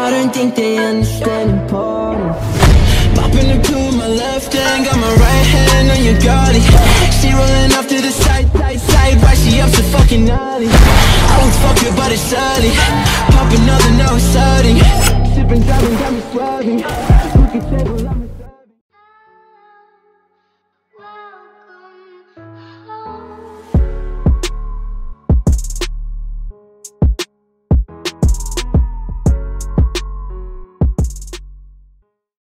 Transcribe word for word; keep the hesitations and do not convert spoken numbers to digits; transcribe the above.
I don't think they understand important. Popping the pill with my left hand, got my right hand on your body. She rolling off to the side, side, side, why she up so fucking naughty? I would fuck her but it's early. Pop another, now it's starting. Sipping, driving, got me swerving.